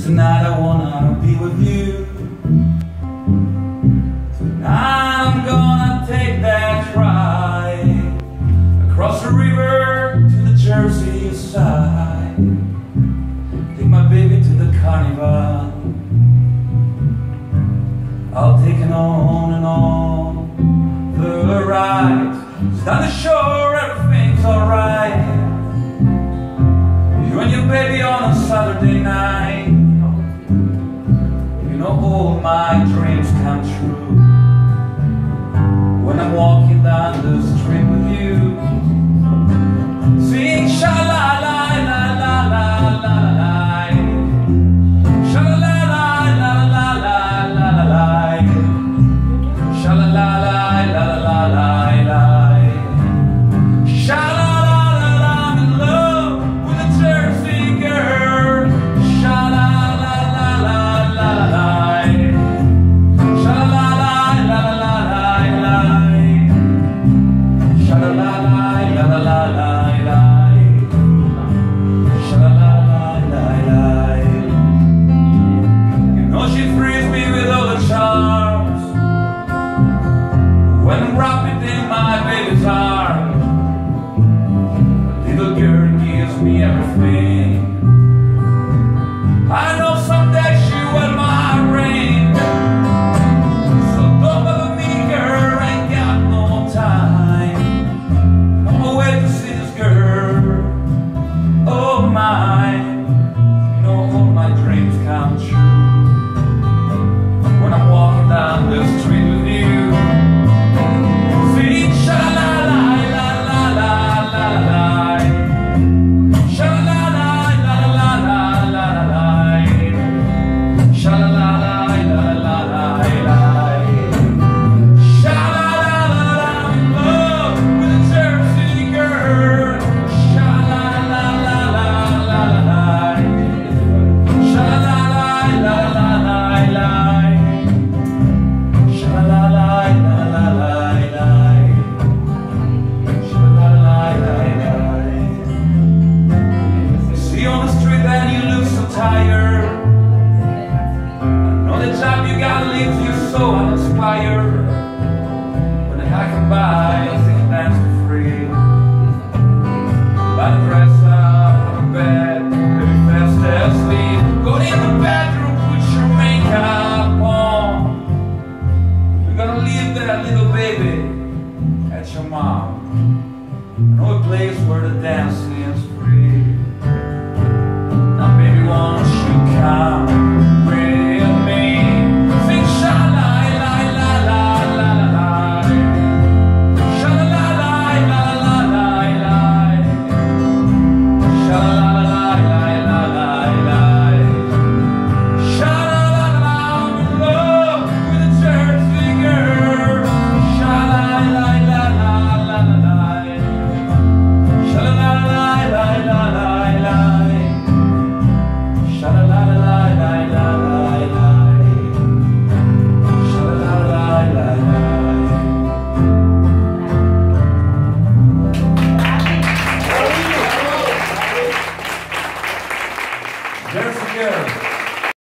'Cause tonight I wanna be with you. Tonight I'm gonna take that ride across the river to the Jersey side. Take my baby to the carnival. I'll take it on and on the ride. It's down the shore, everything's alright. You and your baby on a Saturday night. You know all my dreams come true when I'm walking down the street with you. Sing sha-la-la-la-la-la-la-la, sha-la-la-la-la-la-la-la-la, sha-la-la-la-la-la-la-la, sha-la-la-la, I'm in love with a Jersey girl. Sha-la-la-la-la-la-la, sha-la-la-la-la-la-la-la, sha-la-la-la-la-la-la-la. She frees me with all the charms when I'm wrapped in my baby's arms. The little girl gives me everything. I know someday she will my ring. So don't bother me, girl, ain't got no more time. I'm away to see this girl, oh mine. You know all my dreams come true when I'm walking down the street with you. Sing sha-la-la-la-la-la-la-la, sha-la-la-la-la-la-la-la, sha-la-la-la-la-la-la-la, sha-la-la-la-la, I'm in love with a Jersey girl. Sha-la-la-la-la-la-la, sha-la-la-la-la-la-la. See you on the street and you look so tired. I know the job you got leaves you so uninspired. When I come by, I think I'm dancing free. By the dress